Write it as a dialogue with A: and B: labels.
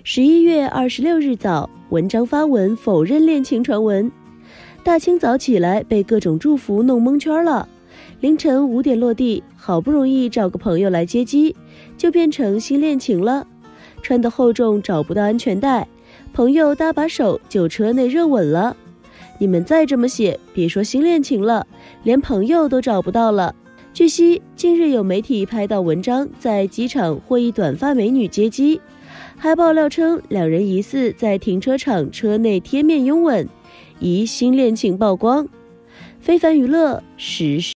A: 11月26日早，文章发文否认恋情传闻。大清早起来被各种祝福弄蒙圈了，凌晨5点落地，好不容易找个朋友来接机，就变成新恋情了。穿得厚重找不到安全带，朋友搭把手就车内热吻了。你们再这么写，别说新恋情了，连朋友都找不到了。据悉，近日有媒体拍到文章在机场获一短发美女接机，还爆料称两人疑似在停车场车内贴面拥吻，疑新恋情曝光。非凡娱乐实时。